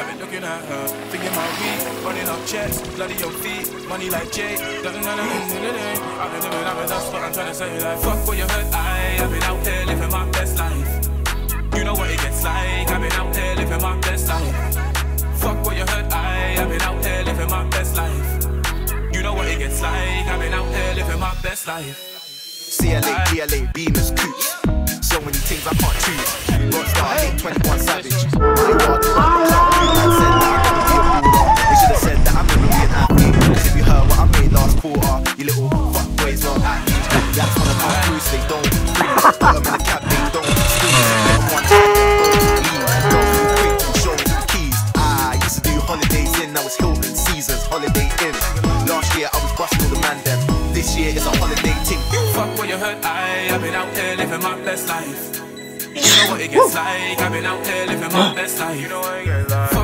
I've been looking at her, thinking my week, running up checks, bloody your feet, money like Jake. I've been living, that's what I'm trying to say. Like, fuck what you heard, I've been out there living my best life. You know what it gets like, I've been out there living my best life. Fuck what you heard, I've been out there living my best life. You know what it gets like, I've been out there living my best life. CLA, BLA, Beamers, Coops. So many things I can't choose. Rockstar, 821 Savage. My God, man said that I'm gonna be a baller. They should have said that I'm gonna be an athlete. Cause if you heard what I made last quarter, you little fuck boys not athletes. That's wanna come through so they don't really put them in the cab, they don't squeeze. Never one time, don't leave. Don't move quick, show me the keys. I used to do holidays in, now it's Hilton Seasons, Holiday Inn. Last year I was busting all the man them. This year it's a holiday ting. Fuck what you heard, I've been out there living my best life. You know what it gets like, I've been out there living my best life. You know what it gets like.